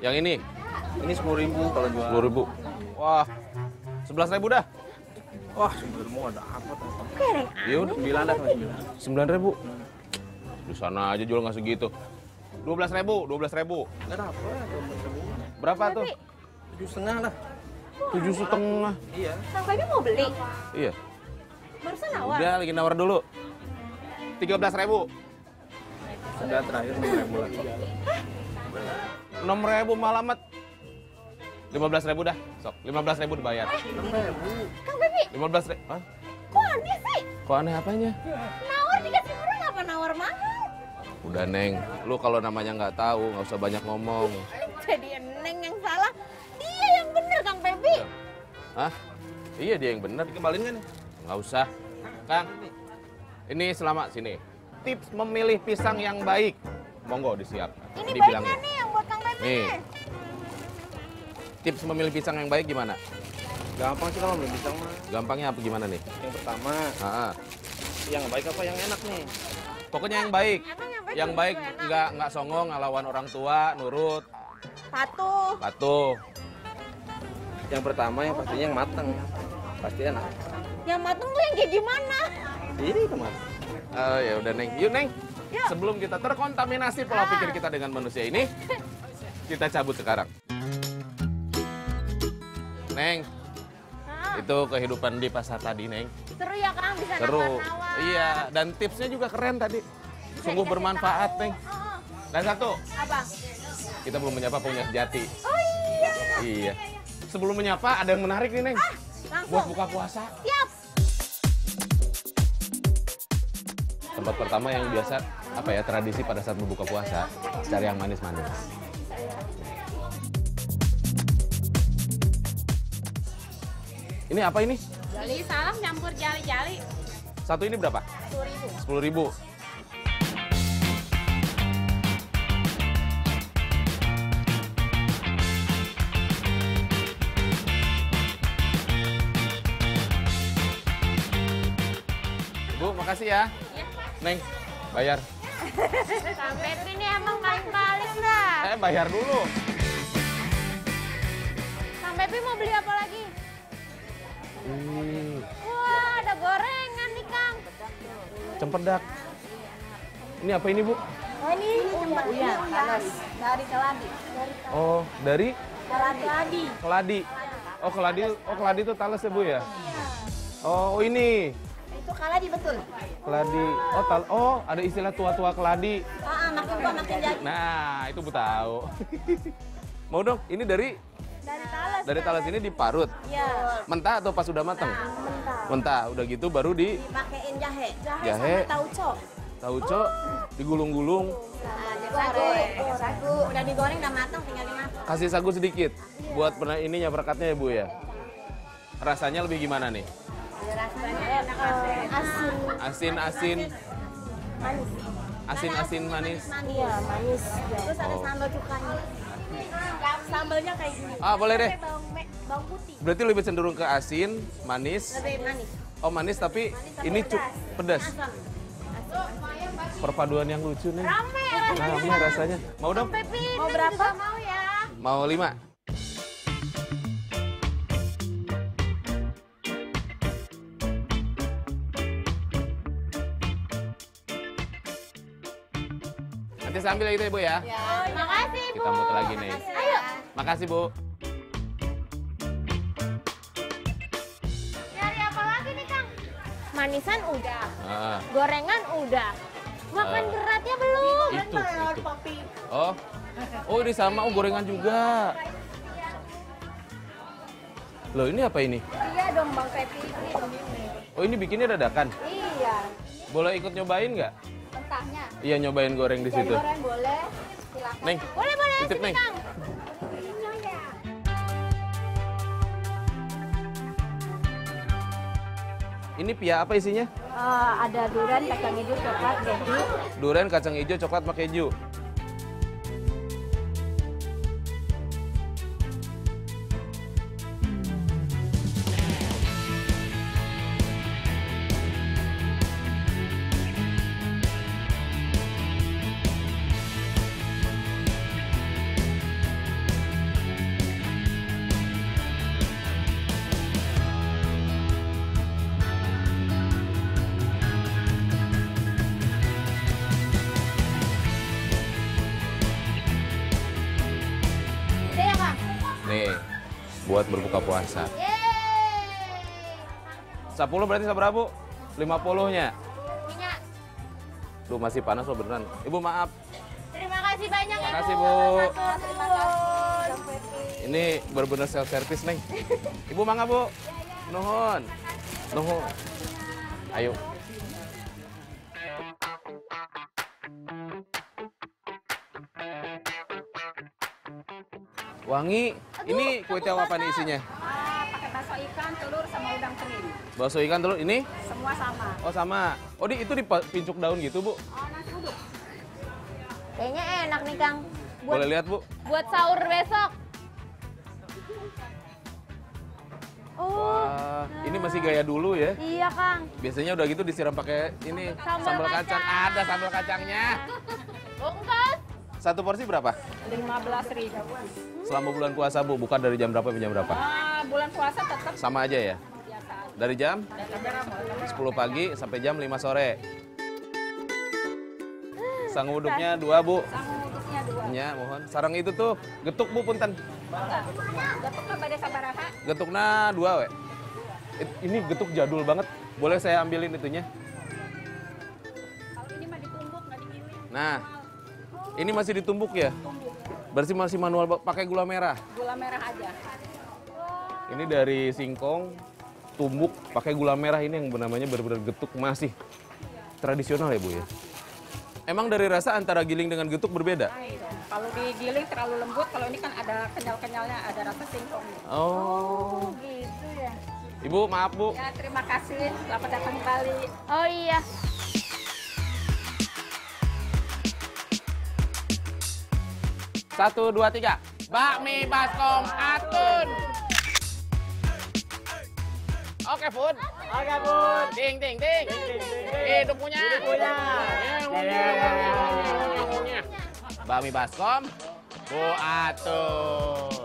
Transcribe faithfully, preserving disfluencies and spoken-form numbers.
Yang ini? Ini sepuluh ribu kalau jual. Sepuluh ribu. Wah, sebelas ribu dah. Wah, sebenarnya ada apa tuh? Iya udah. Sembilan dah, sembilan. Sembilan ribu. Di sana aja jual nggak segitu. Dua belas ribu, dua belas ribu. Nggak dapet, dua belas ribu. Berapa tuh? Tujuh setengah lah. Tujuh setengah. Iya. Kang Baby mau beli? Iya. Barusan nawar. Udah lagi nawar dulu. Tiga belas ribu. Sudah terakhir enam ribu lagi. Enam ribu malamat. Lima belas ribu dah. Sok, lima belas ribu dibayar. Enam ribu. Kang Baby, Lima belas ribu. Hah? kok aneh sih? Kok aneh apanya? Nawar dikasih murah ngapa nawar mahal? Udah Neng, lu kalau namanya nggak tahu nggak usah banyak ngomong. Jadi Neng yang salah, dia yang bener Kang Baby. Hah? Iya dia yang benar. Dikembalin kan nih? Nggak usah. Kang, ini selamat sini. Tips memilih pisang yang baik. Monggo disiap. Ini Dibilangin. baiknya nih yang buat Kang Baby. Nih. Tips memilih pisang yang baik gimana? Gampang sih kalau belum pisang mah. Gampangnya apa gimana nih? Yang pertama, Ah, ah. yang baik apa yang enak nih? Pokoknya yang baik. Emang yang baik Yang belum baik tentu enak. nggak nggak songong ngelawan orang tua, nurut, Patuh. patuh. Yang pertama yang pastinya yang matang. Pasti enak. Yang mateng tuh yang kayak gimana? Ini teman. Oh ya udah Neng. Yuk Neng. Yuk. Sebelum kita terkontaminasi pola Ah. pikir kita dengan manusia ini, kita cabut sekarang. Neng, Ah, itu kehidupan di pasar tadi Neng. seru ya Kang, bisa Seru. nawar-nawar. Iya, dan tipsnya juga keren tadi. Bisa Sungguh dikasih bermanfaat, tahu. Neng. Oh, Dan satu, apa? kita belum menyapa punya sejati. Oh iya. Iya. Sebelum menyapa ada yang menarik nih, Neng. Langsung. Buat buka puasa. Siap. Tempat pertama yang biasa apa ya tradisi pada saat berbuka puasa, cari yang manis-manis. Ini apa ini? Beli salam campur jali-jali. Satu ini berapa? sepuluh ribu. Sepuluh ribu. Bu, makasih ya. Neng, bayar. Kang Baby ini emang paling-paling dah. Eh, bayar dulu. Kang Baby mau beli apa lagi? Hmm, Wah, ada gorengan nih Kang. cempedak. Ini apa ini, Bu? Oh, ini uyan, panas. Dari Keladi. Oh, dari Keladi. keladi. Oh, keladi. Oh, keladi itu talas ya, Bu ya? Oh, oh ini. Itu Keladi betul. Keladi. Oh, tal oh, ada istilah tua-tua keladi. Ah, makin tua makin jadi. Nah, itu Bu tahu. Mau dong, ini dari Dari Talas. dari talas ini diparut. Iya. Mentah atau pas sudah matang? Mentah. Mentah. Udah gitu baru di Dipakein jahe. Jahe, Jahe. sama tauco. tauco, digulung-gulung, Nah, digoreng. Sagu. Udah digoreng, udah matang, tinggal dimasak. kasih sagu sedikit. Buat pernah ininya perekatnya ya, Bu ya. Rasanya lebih gimana nih? Rasanya enak. Asin. Asin-asin, Manis. asin-asin manis. Iya, manis. Terus ada Oh. sambal cukanya. Sambalnya kayak gini. Ah, boleh deh. Pakai Bawang, me- bawang putih. Berarti lebih cenderung ke asin, manis. Lebih manis. Oh, manis tapi ini cu pedas. Asam. Perpaduan yang lucu nih. Rame. Rame rasanya. Mau dong? Pepi, mau berapa? Mau ya. Mau lima? Nanti sambil gitu ya, Bu ya. Ya, makasih Bu. Kita muter lagi nih. Ayo. Makasih, Bu. Nyari apa lagi nih, Kang? Manisan udah. Ah, Gorengan udah. Makan Ah. beratnya belum. itu, itu. Oh, oh ini sama, oh gorengan juga. Loh, ini apa ini? Iya dong, Bang Pepi. Oh, ini bikinnya dadakan. Iya. Boleh ikut nyobain nggak? Mentahnya. Iya, nyobain goreng di situ. Goreng boleh. Silakan. Neng, Boleh, boleh. titip, Sini, Neng. Kang. Ini pia apa isinya? Eh, ada durian, kacang hijau, coklat, keju. Durian, kacang hijau, coklat, sama keju. buat berbuka puasa. sepuluh berarti seberapa, Bu? lima puluh-nya. Minyak. Duh, masih panas loh beneran. Ibu maaf. Terima kasih banyak Terima ya, kasih, Bu. Bu. Terima kasih. Ini bener-bener self service, Neng. Ibu mangga, Bu. Nuhun. Nuhun. Ayo. Wangi. Ini kue tiaw apa nih isinya? Ah, pakai bakso ikan, telur sama udang kering. Bakso ikan telur ini? Semua sama. Oh sama. Oh di, itu dipincuk daun gitu, Bu? Oh, nasi uduk. Kayaknya enak nih, Kang. Buat, Boleh lihat, Bu? buat sahur besok. Oh, Wah, ini masih gaya dulu ya. iya, Kang. Biasanya udah gitu disiram pakai ini Sambal sambal kacang. kacang. Ada sambal kacangnya. Bungkus. Satu porsi berapa? lima belas ribu. Selama bulan puasa, Bu, buka dari jam berapa sampai jam berapa? Ah, bulan puasa tetap Sama aja ya? biasa. Dari jam sepuluh pagi sampai jam lima sore. Sang uduknya dua, Bu. Sama uduknya dua. Ya, mohon. Sarang itu tuh, getuk, Bu, punten. Dapat kabar sabaraha. Getuknya dua, we. It- Ini getuk jadul banget. Boleh saya ambilin itunya? Kalau ini mah ditumbuk nggak digiling. Nah, ini masih ditumbuk ya? Berarti masih manual, Pak. Pakai gula merah. Gula merah aja. Ini dari singkong, tumbuk, pakai gula merah ini yang namanya benar-benar getuk masih tradisional ya, Bu ya? Emang dari rasa antara giling dengan getuk berbeda? Ay, dong. Kalau digiling terlalu lembut, kalau ini kan ada kenyal-kenyalnya, ada rasa singkong. Oh. Gitu ya. Ibu, maaf, Bu. Ya, terima kasih. Selamat datang kembali. Oh iya. Satu, dua, tiga. Bakmi baskom Atun. Oke, Bun. Oke, Bun. Ding, ding, ding. Hidup punya. Hidup punya. Bakmi baskom Bu Atun.